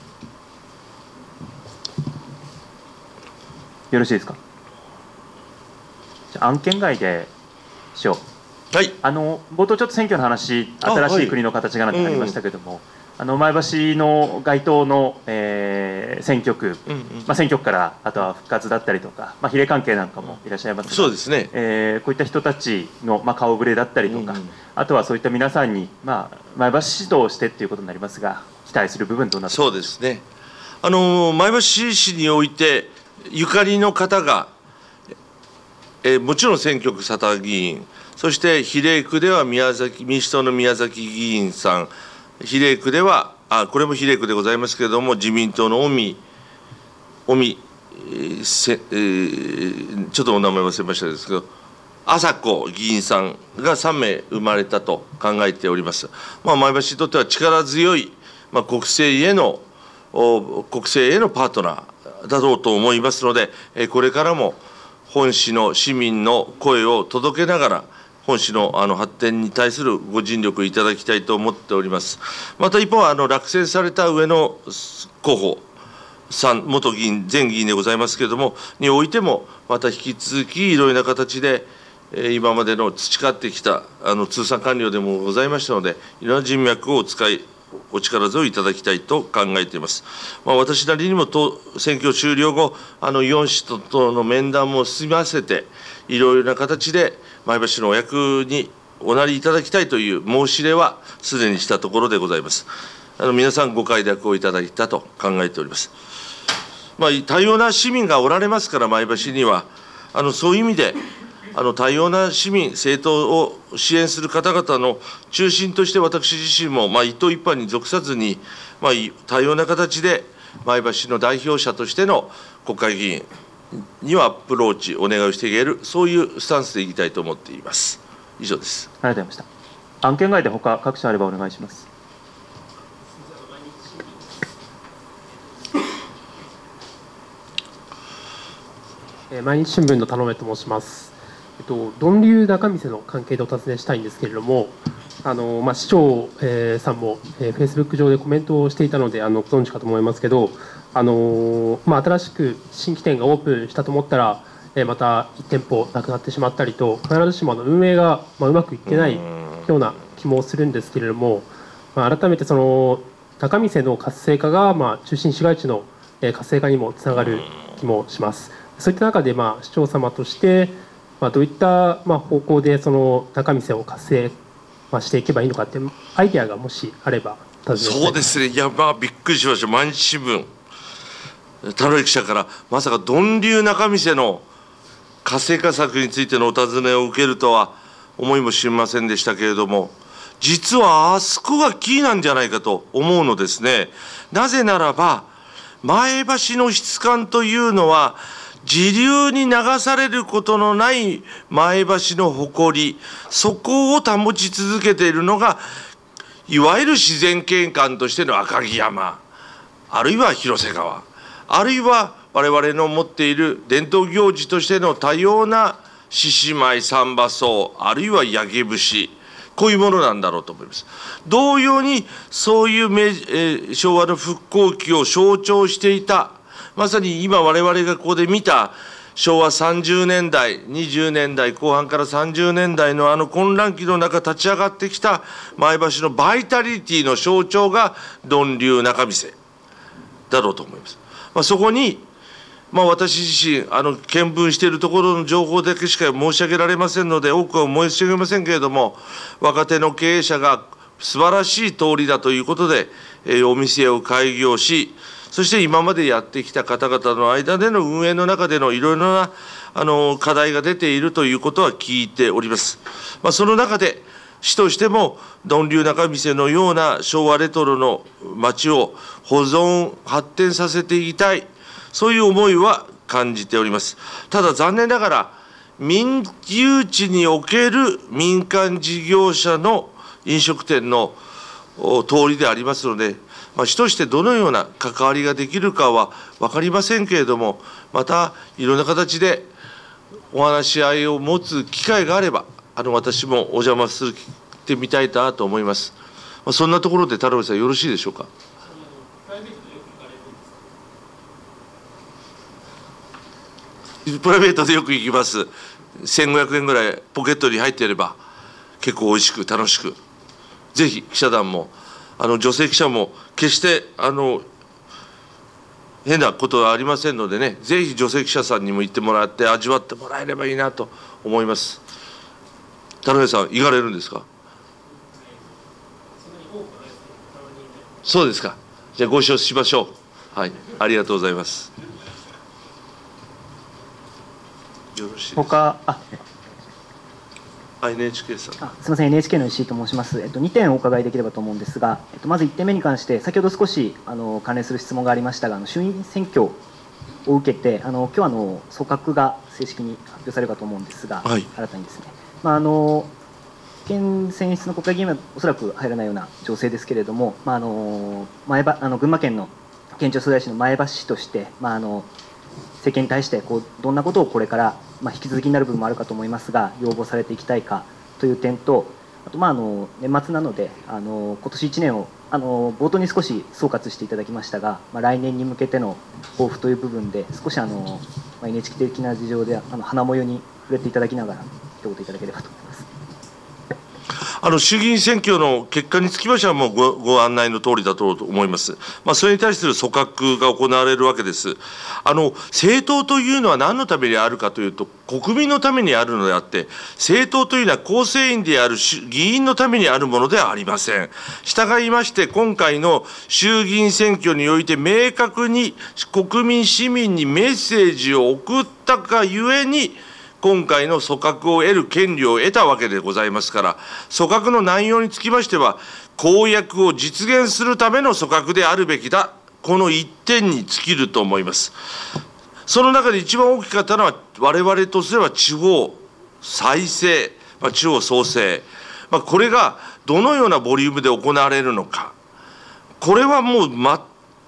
G: よろしいですか。じゃあ案件外でしよう。
A: はい、あ
G: の冒頭ちょっと選挙の話、新しい国の形がなってありましたけれども、はい、うん、あの前橋の街頭の、えー、選挙区、うんうん、まあ、選挙区からあとは復活だったりとか、まあ、比例関係なんかもいらっしゃいますが、
A: そうですね、
G: えー、こういった人たちの、まあ、顔ぶれだったりとか、うんうん、あとはそういった皆さんに、まあ、前橋市としてということになりますが、期待する部分どんなところですか。
A: そうですね、あの前橋市においてゆかりの方が、えー、もちろん選挙区佐田議員、そして比例区では宮崎民主党の宮崎議員さん、比例区ではあこれも比例区でございますけれども自民党の尾身尾身、えーせえー、ちょっとお名前忘れましたですけど麻子議員さんがさん名生まれたと考えております。まあ、前橋市にとっては力強い、まあ、国政への国政へのパートナーだろうと思いますので、これからも本市の市民の声を届けながら本市のあの発展に対するご尽力いただきたいと思っております。また一方、あの落選された上野候補さん、元議員、前議員でございますけれども、においても、また引き続きいろいろな形で、今までの培ってきたあの通産官僚でもございましたので、いろんな人脈をお使い、お力添えいただきたいと考えています。まあ、私なりにも選挙終了後、あのよん市ととの面談も済ませて、いろいろな形で前橋市のお役におなりいただきたいという申し入れはすでにしたところでございます。あの皆さんご快諾をいただいたと考えております。まあ、多様な市民がおられますから、前橋市には、あのそういう意味で、あの多様な市民、政党を支援する方々の中心として、私自身も、まあ、一党一派に属さずに、まあ、多様な形で前橋市の代表者としての国会議員にはアプローチ、お願いをしていける、そういうスタンスでいきたいと思っています。以上です。
G: ありがとうございました。案件外で他各社あればお願いします。
H: 毎日新聞の田上と申します。えっと、ドン流仲見世の関係でお尋ねしたいんですけれども、あのまあ、市長、えー、さんも、えー、フェイスブック上でコメントをしていたので、あのご存知かと思いますけど、あのまあ、新しく新規店がオープンしたと思ったら、えー、またいち店舗なくなってしまったりと、必ずしもあの運営が、まあ、うまくいってないような気もするんですけれども、まあ、改めてその仲見世の活性化が、まあ、中心市街地の活性化にもつながる気もします。そういった中で、まあ、市長様として、 まあ、どういった、まあ、方向でその仲見世を活性化していけばいいのかっていうアイデアがもしあれば尋ねたい。
A: そうですね、いや、まあ、びっくりしました、毎日新聞、田上記者から、まさか鈍流仲見世の活性化策についてのお尋ねを受けるとは思いもしませんでしたけれども、実はあそこがキーなんじゃないかと思うのですね。なぜならば、前橋の質感というのは、時流に流されることのない前橋の誇り、そこを保ち続けているのが、いわゆる自然景観としての赤城山、あるいは広瀬川、あるいは我々の持っている伝統行事としての多様な獅子舞、三馬荘、あるいは八毛節、こういうものなんだろうと思います。同様にそういう明、えー、昭和の復興期を象徴していた、まさに今我々がここで見た昭和さんじゅうねんだい、にじゅうねんだいこう半からさんじゅうねんだいのあの混乱期の中立ち上がってきた前橋のバイタリティの象徴が鈍流仲見世だろうと思います。まあ、そこに、まあ、私自身あの見聞しているところの情報だけしか申し上げられませんので多くは申し上げませんけれども、若手の経営者が素晴らしい通りだということで、えー、お店を開業し、そして今までやってきた方々の間での運営の中でのいろいろなあの課題が出ているということは聞いております。まあ、その中で市としても鈍流仲見世のような昭和レトロの街を保存発展させていきたい、そういう思いは感じております。ただ残念ながら民有地における民間事業者の飲食店の通りでありますので、まあ、市としてどのような関わりができるかは分かりませんけれども、またいろんな形でお話し合いを持つ機会があれば、あの私もお邪魔するってみたいなと思います。まあ、そんなところで田辺さんよろしいでしょうか。プライベートでよく行きます。せんごひゃくえんぐらいポケットに入っていれば結構おいしく楽しく、ぜひ記者団もあの女性記者も決してあの変なことはありませんのでね、ぜひ女性記者さんにも行ってもらって味わってもらえればいいなと思います。田辺さん行かれるんですか。そうですか。じゃあご一緒しましょう。はい、ありがとうございます。よろしいですか。
I: 他あ
A: あ エヌエイチケー さん。
I: あすみません、エヌエイチケー の石井と申します。えっと、にてんお伺いできればと思うんですが、えっと、まずいってんめに関して、先ほど少しあの関連する質問がありましたが、あの衆院選挙を受けて、あの今日あの組閣が正式に発表されるかと思うんですが、
A: はい、
I: 新たにですね、まあ、あの県選出の国会議員はおそらく入らないような情勢ですけれども、まあ、あの前ばあの群馬県の県庁所在地の前橋市として、まあ、あの政権に対してこうどんなことをこれから、まあ、引き続きになる部分もあるかと思いますが、要望されていきたいかという点と、あとまああの年末なので、あの今年いちねんをあの冒頭に少し総括していただきましたが、まあ、来年に向けての抱負という部分で、少しあの、まあ、エヌエイチケー 的な事情であの花模様に触れていただきながら、一言いただければと思います。
A: あの衆議院選挙の結果につきましては、もう ご, ご案内の通りだと思います。まあ、それに対する組閣が行われるわけです。あの政党というのは何のためにあるかというと、国民のためにあるのであって、政党というのは構成員である議員のためにあるものではありません。従いまして、今回の衆議院選挙において、明確に国民、市民にメッセージを送ったがゆえに、今回の組閣を得る権利を得たわけでございますから、組閣の内容につきましては、公約を実現するための組閣であるべきだ、この一点に尽きると思います。その中で一番大きかったのは、我々とすれば地方再生、まあ、地方創生、まあ、これがどのようなボリュームで行われるのか、これはもうま、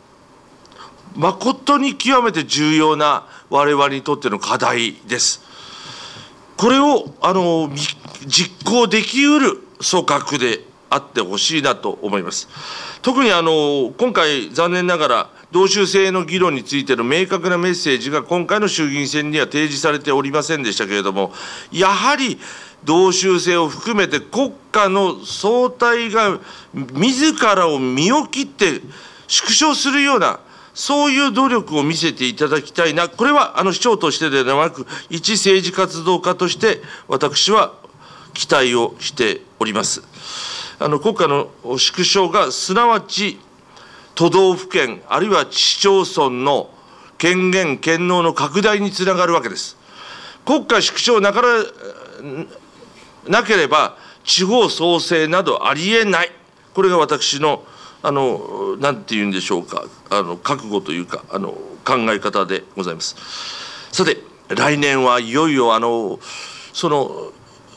A: 誠に極めて重要な我々にとっての課題です。これをあの実行できうる組閣であってほしいなと思います。特にあの今回、残念ながら、同州制の議論についての明確なメッセージが今回の衆議院選には提示されておりませんでしたけれども、やはり同州制を含めて国家の総体が自らを身を切って縮小するような、 そういう努力を見せていただきたいな、これはあの市長としてではなく、一政治活動家として、私は期待をしております。あの国家の縮小が、すなわち都道府県、あるいは市町村の権限、権能の拡大につながるわけです。国家縮小なからなければ、地方創生などありえない、これが私の、あのなんていうんでしょうか、あの覚悟というか、あの考え方でございます。さて、来年はいよいよあのその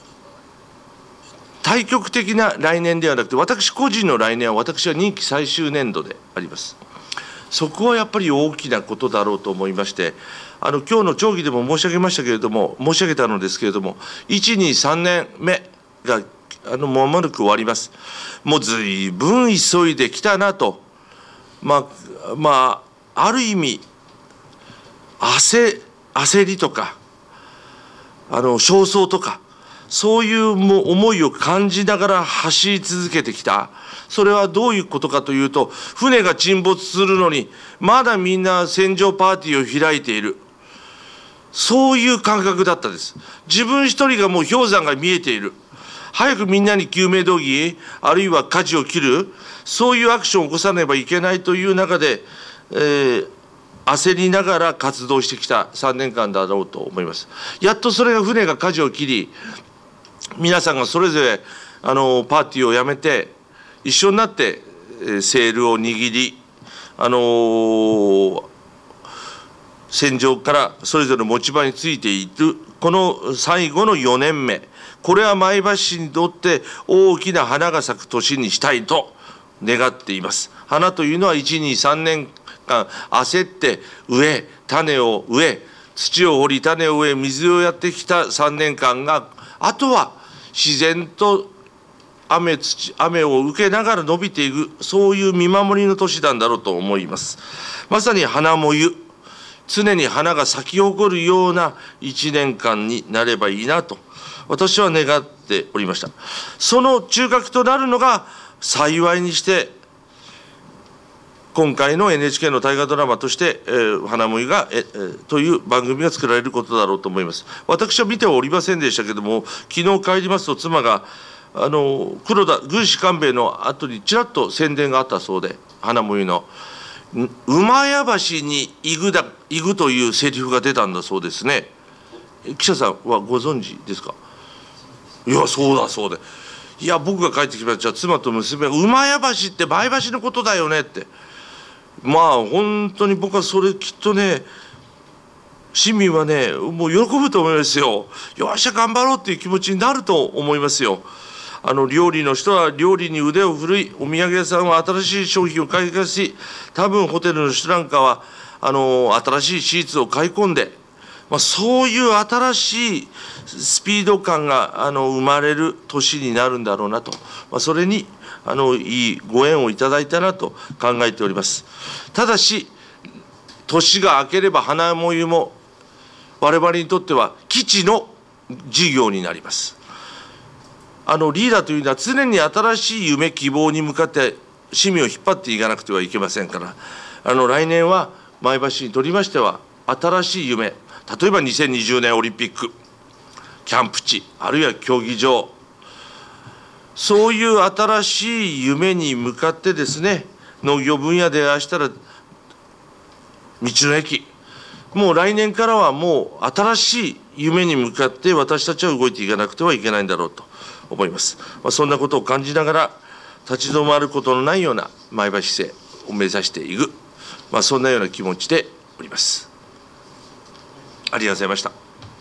A: 対極的な来年ではなくて、私個人の来年は、私は任期最終年度であります。そこはやっぱり大きなことだろうと思いまして、あの今日の町議でも申し上げましたけれども、申し上げたのですけれども、いち、に、さんねんめがあのまもなく終わります。もうずいぶん急いできたなと、まあ、まあ、ある意味、焦焦りとか、あの焦燥とか、そういうも思いを感じながら走り続けてきた。それはどういうことかというと、船が沈没するのに、まだみんな船上パーティーを開いている。そういう感覚だったです。自分一人がもう氷山が見えている。早くみんなに救命胴衣、あるいは舵を切る、そういうアクションを起こさねばいけないという中で、えー、焦りながら活動してきたさんねんかんだろうと思います。やっとそれが船が舵を切り、皆さんがそれぞれあのパーティーをやめて、一緒になってセールを握り、あのー、戦場からそれぞれ持ち場についている、この最後のよねんめ、これは前橋市にとって大きな花が咲く年にしたいと願っています。花というのはいち、に、さんねんかん焦って植え、種を植え、土を掘り、種を植え、水をやってきたさんねんかんが、あとは自然と雨、土、雨を受けながら伸びていく、そういう見守りの年なんだろうと思います。まさに花もゆ、常に花が咲き誇るようないちねんかんになればいいなと、私は願っておりました。その中核となるのが、幸いにして、今回の エヌエイチケー の大河ドラマとして、えー、花もゆが、えー、という番組が作られることだろうと思います。私は見てはおりませんでしたけれども、昨日帰りますと、妻が、あの黒田、軍師官兵衛の後にちらっと宣伝があったそうで、花もゆの、馬屋橋に行くだ、行くというセリフが出たんだそうですね。記者さんはご存知ですか？いや、そうだそうで。いや、僕が帰ってきました。じゃあ妻と娘が、馬屋橋って前橋のことだよねって。まあ本当に僕はそれきっとね、市民はね、もう喜ぶと思いますよ。よっしゃ頑張ろうっていう気持ちになると思いますよ。あの料理の人は料理に腕を振るい、お土産屋さんは新しい商品を開発し、多分ホテルの人なんかはあの新しいシーツを買い込んで、まあ、そういう新しいスピード感があの生まれる年になるんだろうなと、まあ、それにあのいいご縁をいただいたなと考えております。ただし、年が明ければ花もゆも我々にとっては基地の事業になります。あのリーダーというのは常に新しい夢、希望に向かって市民を引っ張っていかなくてはいけませんから、あの来年は前橋市にとりましては新しい夢、例えばにせんにじゅうねんオリンピック、キャンプ地、あるいは競技場、そういう新しい夢に向かってですね、農業分野でああしたら道の駅、もう来年からはもう新しい夢に向かって私たちは動いていかなくてはいけないんだろうと思います。まあ、そんなことを感じながら立ち止まることのないような前橋市政を目指していく、まあ、そんなような気持ちでおります。ありがとうございました。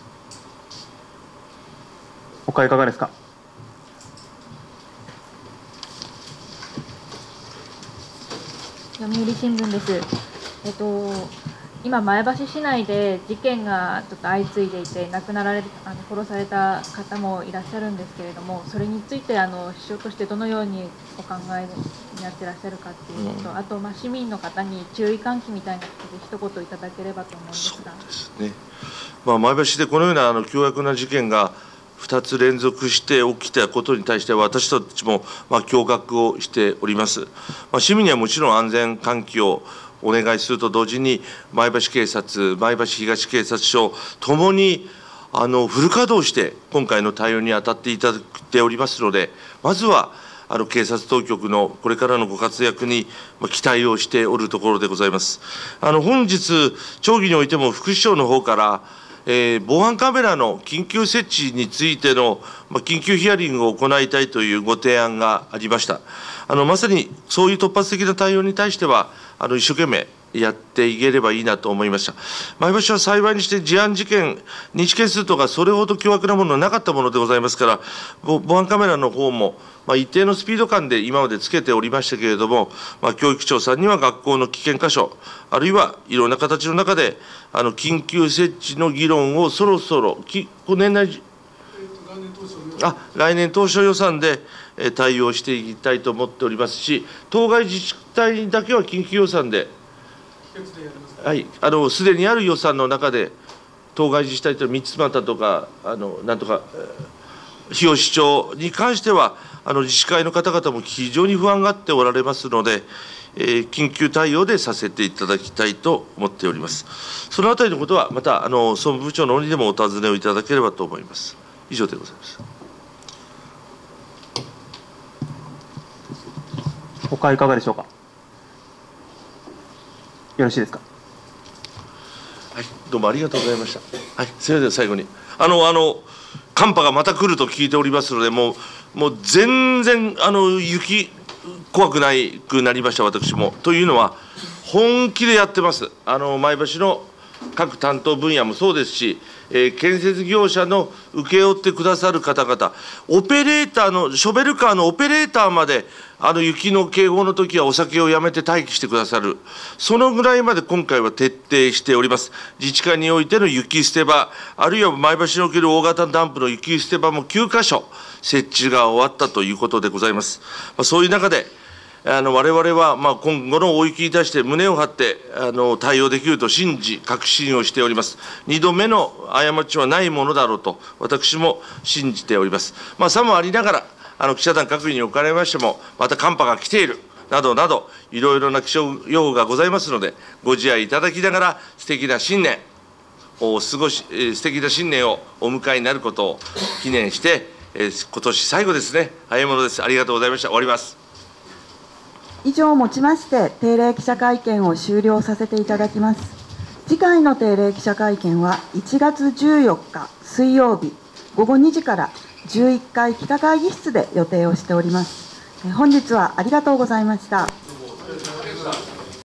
G: 他いかがですか。
J: 読売新聞です。えっと今前橋市内で事件がちょっと相次いでいて、亡くなられあの殺された方もいらっしゃるんですけれども、それについてあの市長としてどのようにお考えになってらっしゃるかっていうこと、うん、あとまあ市民の方に注意喚起みたいなことで一言いただければと思うんですが。
A: そうですね。まあ前橋市でこのようなあの凶悪な事件がふたつ連続して起きたことに対して私たちもまあ驚愕をしております。まあ、市民にはもちろん安全環境お願いすると同時に、前橋警察、前橋東警察署ともにあのフル稼働して、今回の対応に当たっていただいておりますので、まずはあの警察当局のこれからのご活躍に期待をしておるところでございます。あの本日、町議においても副市長の方から、えー、防犯カメラの緊急設置についての、まあ、緊急ヒアリングを行いたいというご提案がありました。あのまさにそういう突発的な対応に対しては、あの一生懸命やっていければいいなと思いました。前橋は幸いにして事案事件、認知件数とかそれほど凶悪なものはなかったものでございますから、防犯カメラの方も、まあ、一定のスピード感で今までつけておりましたけれども、まあ、教育長さんには学校の危険箇所、あるいはいろんな形の中で、あの緊急設置の議論をそろそろ、き年内、あ来年当初予算で対応していきたいと思っておりますし、当該自治体だけは緊急予算で、はい、あのすでにある予算の中で、当該自治体と三つ股とか、あのなんとか、日吉町に関しては、あの自治会の方々も非常に不安があっておられますので、えー、緊急対応でさせていただきたいと思っております。そのあたりのことは、またあの総務部長の方にでもお尋ねをいただければと思います。以上でございます。
G: 他いかがでしょうか。よろしいですか。
A: はい、どうもありがとうございました。はい、それでは最後に、あの、あの、寒波がまた来ると聞いておりますので、もう、もう全然、あの、雪、怖くないくなりました、私も。というのは、本気でやってます。あの、前橋の各担当分野もそうですし、えー、建設業者の請け負ってくださる方々、オペレーターの、ショベルカーのオペレーターまで、あの雪の警報の時はお酒をやめて待機してくださる、そのぐらいまで今回は徹底しております。自治会においての雪捨て場、あるいは前橋における大型ダンプの雪捨て場もきゅうかしょ設置が終わったということでございます。まあ、そういう中で、あの我々はまあ今後の大雪に対して胸を張ってあの対応できると信じ、確信をしております。にどめの過ちはないものだろうと、私も信じております。まあ、さもありながら、あの記者団各位におかれましても、また寒波が来ているなどなど、いろいろな気象予報がございますので、ご自愛いただきながら、素敵な新年を過ごし、素敵な新年をお迎えになることを記念して、今年最後ですね、早いものです。ありがとうございました。終わります。
F: 以上をもちまして、定例記者会見を終了させていただきます。次回の定例記者会見はいちがつじゅうよっか水曜日ごごにじからじゅういっかい北会議室で予定をしております。本日はありがとうございました。